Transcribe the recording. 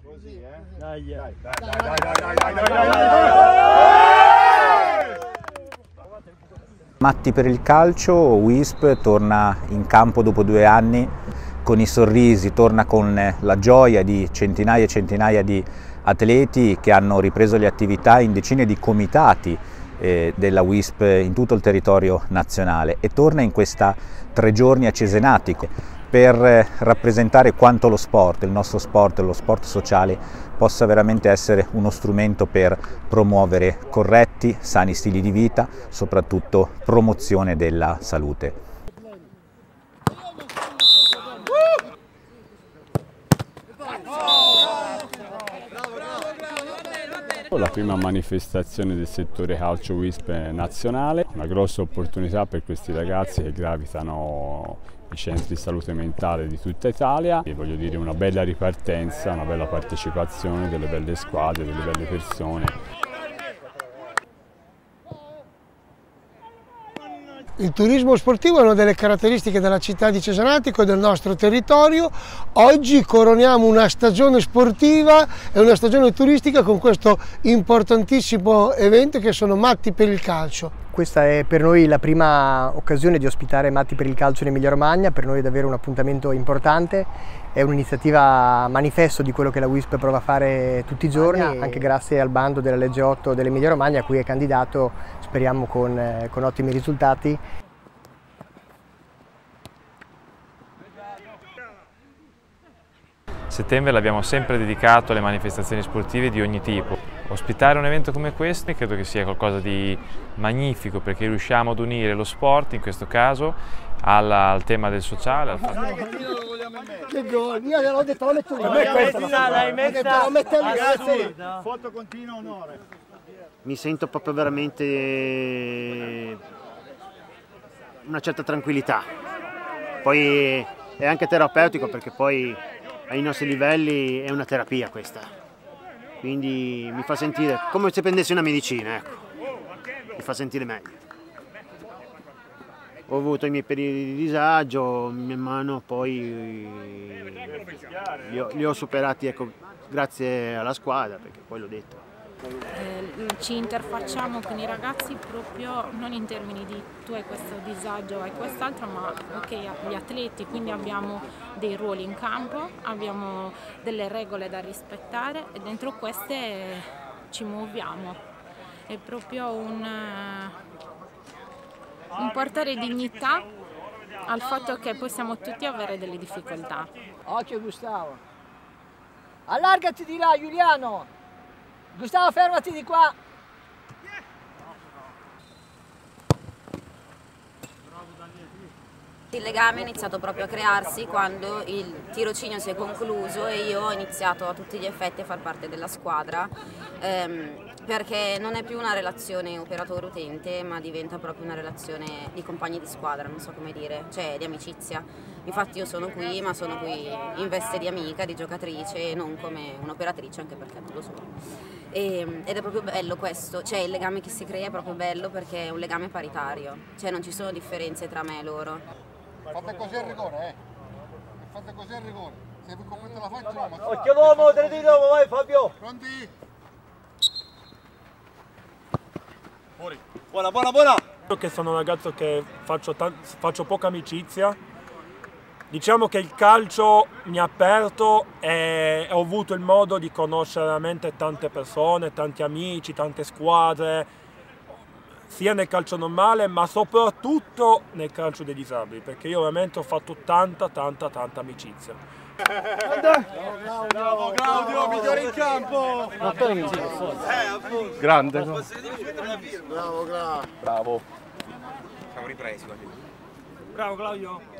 Così, Dai, dai. Matti per il calcio, Wisp torna in campo dopo 2 anni con i sorrisi, torna con la gioia di centinaia e centinaia di atleti che hanno ripreso le attività in decine di comitati della Wisp in tutto il territorio nazionale e torna in questa 3 giorni a Cesenatico per rappresentare quanto lo sport, il nostro sport, lo sport sociale, possa veramente essere uno strumento per promuovere corretti, sani stili di vita, soprattutto promozione della salute. La prima manifestazione del settore calcio Wisp nazionale, una grossa opportunità per questi ragazzi che gravitano i centri di salute mentale di tutta Italia e voglio dire una bella ripartenza, una bella partecipazione, delle belle squadre, delle belle persone. Il turismo sportivo è una delle caratteristiche della città di Cesenatico e del nostro territorio. Oggi coroniamo una stagione sportiva e una stagione turistica con questo importantissimo evento che sono Matti per il calcio. Questa è per noi la prima occasione di ospitare Matti per il calcio in Emilia Romagna, per noi è davvero un appuntamento importante, è un'iniziativa manifesto di quello che la Wisp prova a fare tutti i giorni, anche grazie al bando della legge 8 dell'Emilia Romagna a cui è candidato, speriamo con ottimi risultati. Settembre l'abbiamo sempre dedicato alle manifestazioni sportive di ogni tipo. Ospitare un evento come questo credo che sia qualcosa di magnifico perché riusciamo ad unire lo sport, in questo caso, al tema del sociale. Che gol! Io gliel'ho detto, lo metto lì. L'hai messa assurda. Foto continua onore. Mi sento proprio veramente una certa tranquillità. Poi è anche terapeutico perché poi ai nostri livelli è una terapia questa, quindi mi fa sentire come se prendessi una medicina, ecco, mi fa sentire meglio. Ho avuto i miei periodi di disagio, man mano poi li ho superati, ecco, grazie alla squadra, perché poi l'ho detto. Ci interfacciamo con i ragazzi proprio non in termini di tu hai questo disagio, hai quest'altro, ma ok, gli atleti, quindi abbiamo dei ruoli in campo, abbiamo delle regole da rispettare e dentro queste ci muoviamo. È proprio un portare dignità al fatto che possiamo tutti avere delle difficoltà. Occhio Gustavo, allargati di là Giuliano! Gustavo, fermati di qua! Il legame è iniziato proprio a crearsi quando il tirocinio si è concluso e io ho iniziato a tutti gli effetti a far parte della squadra, perché non è più una relazione operatore-utente, ma diventa proprio una relazione di compagni di squadra, non so come dire, cioè di amicizia. Infatti io sono qui, ma sono qui in veste di amica, di giocatrice, non come un'operatrice, anche perché non lo sono. Ed è proprio bello questo, cioè il legame che si crea è proprio bello perché è un legame paritario, cioè non ci sono differenze tra me e loro. Fate così il rigore, fate così il rigore, se vi completa la faccia no, ma... Occhio l'uomo, 3 di nuovo, vai Fabio! Pronti? Fuori! Buona, buona, buona! Io che sono un ragazzo che faccio poca amicizia, diciamo che il calcio mi ha aperto e ho avuto il modo di conoscere veramente tante persone, tanti amici, tante squadre, sia nel calcio normale ma soprattutto nel calcio dei disabili, perché io veramente ho fatto tanta amicizia. Bravo Claudio, migliore in campo! Grande! Bravo, bravo! Bravo! Siamo ripresi. Bravo Claudio!